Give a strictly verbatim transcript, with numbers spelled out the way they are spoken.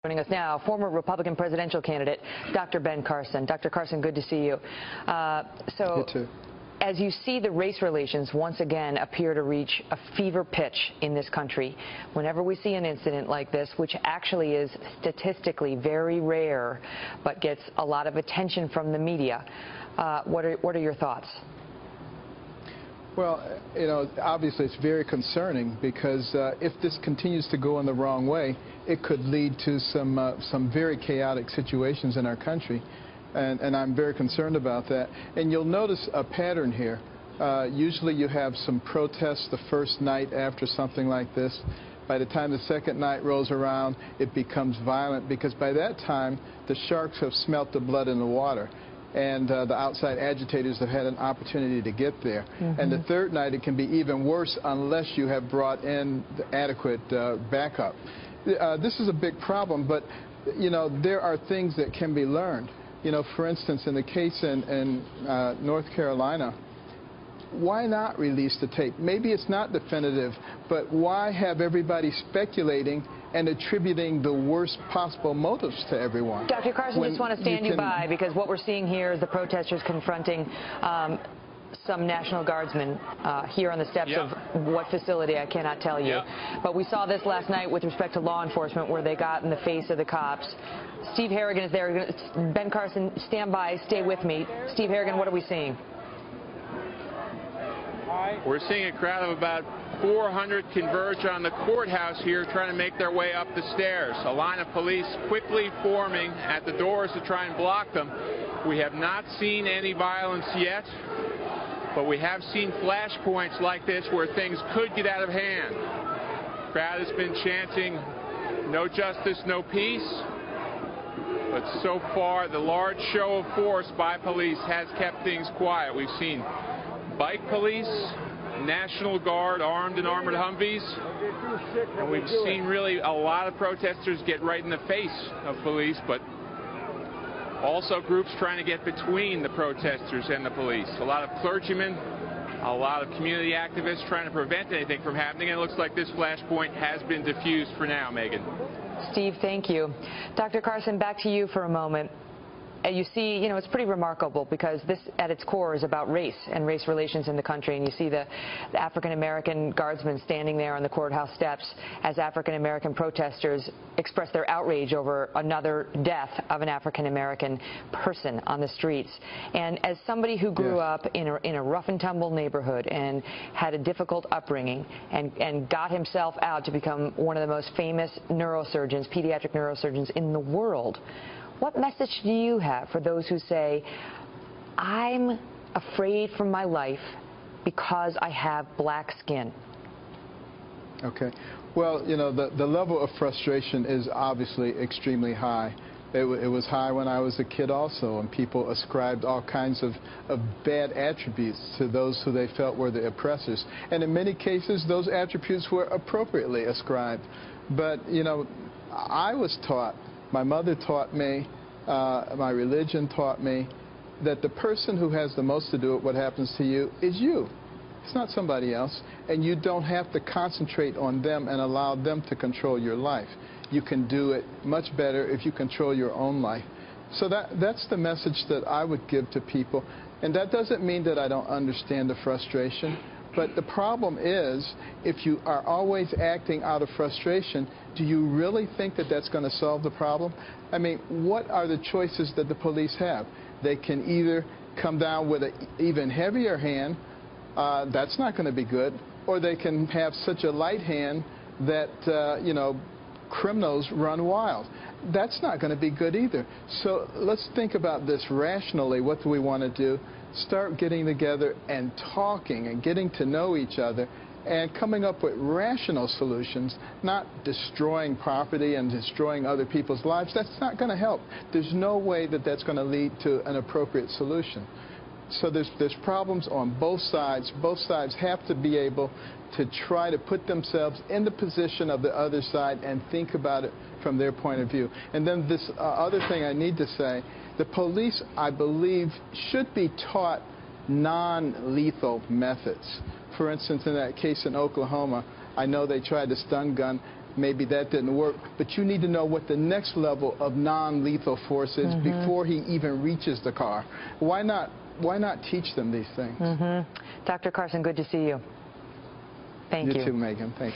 Joining us now, former Republican presidential candidate, Doctor Ben Carson. Doctor Carson, good to see you. Uh, so, you too. As you see the race relations once again appear to reach a fever pitch in this country, whenever we see an incident like this, which actually is statistically very rare, but gets a lot of attention from the media, uh, what are what are your thoughts? Well, you know, obviously it's very concerning because uh, if this continues to go in the wrong way, it could lead to some uh, some very chaotic situations in our country, and, and I'm very concerned about that. And you'll notice a pattern here. Uh, usually you have some protests the first night after something like this. By the time the second night rolls around, it becomes violent because by that time the sharks have smelt the blood in the water. And uh, the outside agitators have had an opportunity to get there. Mm-hmm. And the third night, it can be even worse unless you have brought in the adequate uh, backup. Uh, this is a big problem, but, you know, there are things that can be learned. You know, for instance, in the case in, in uh, North Carolina, why not release the tape? Maybe it's not definitive, but why have everybody speculating and attributing the worst possible motives to everyone? Doctor Carson, just want to stand you, you by, because what we're seeing here is the protesters confronting um, some National Guardsmen uh, here on the steps yep. of what facility, I cannot tell you. Yep. But we saw this last night with respect to law enforcement where they got in the face of the cops. Steve Harrigan is there. Ben Carson, stand by, stay with me. Steve Harrigan, what are we seeing? We're seeing a crowd of about four hundred converge on the courthouse here trying to make their way up the stairs. A line of police quickly forming at the doors to try and block them. We have not seen any violence yet, but we have seen flashpoints like this where things could get out of hand. The crowd has been chanting, "No justice, no peace." But so far, the large show of force by police has kept things quiet. We've seen bike police, National Guard, armed and armored Humvees, and we've seen really a lot of protesters get right in the face of police, but also groups trying to get between the protesters and the police. A lot of clergymen, a lot of community activists trying to prevent anything from happening, and it looks like this flashpoint has been diffused for now, Megan. Steve, thank you. Doctor Carson, back to you for a moment. You see, you know, it's pretty remarkable because this, at its core, is about race and race relations in the country. And you see the, the African-American guardsmen standing there on the courthouse steps as African-American protesters express their outrage over another death of an African-American person on the streets. And as somebody who grew yes. up in a, in a rough and tumble neighborhood and had a difficult upbringing and, and got himself out to become one of the most famous neurosurgeons, pediatric neurosurgeons in the world, what message do you have for those who say, I'm afraid for my life because I have black skin? Okay. Well, you know, the, the level of frustration is obviously extremely high. It, it was high when I was a kid also, and people ascribed all kinds of, of bad attributes to those who they felt were the oppressors. And in many cases, those attributes were appropriately ascribed. But, you know, I was taught, my mother taught me, uh, my religion taught me, that the person who has the most to do with what happens to you is you. It's not somebody else. And you don't have to concentrate on them and allow them to control your life. You can do it much better if you control your own life. So that, that's the message that I would give to people. And that doesn't mean that I don't understand the frustration. But the problem is, if you are always acting out of frustration, do you really think that that's going to solve the problem? I mean, what are the choices that the police have? They can either come down with an even heavier hand, uh, that's not going to be good, or they can have such a light hand that, uh, you know, criminals run wild. That's not going to be good either. So let's think about this rationally. What do we want to do? Start getting together and talking and getting to know each other and coming up with rational solutions, not destroying property and destroying other people's lives. That's not going to help. There's no way that that's going to lead to an appropriate solution. So there's, there's problems on both sides. Both sides have to be able to try to put themselves in the position of the other side and think about it from their point of view. And then this uh, other thing I need to say, the police, I believe, should be taught non-lethal methods. For instance, in that case in Oklahoma, I know they tried the stun gun, maybe that didn't work, but you need to know what the next level of non-lethal force is mm-hmm. before he even reaches the car. Why not, why not teach them these things? Mm-hmm. Doctor Carson, good to see you. Thank you. You too, Megan. Thank you.